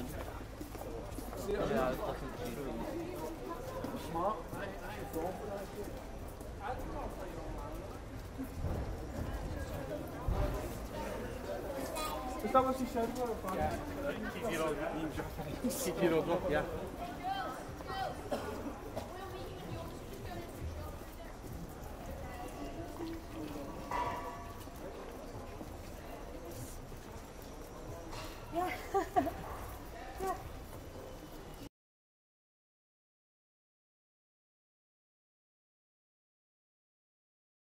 man. Yeah, it's fucking cheating. Smart. Is that what she said? Yeah. Keep your old, yeah.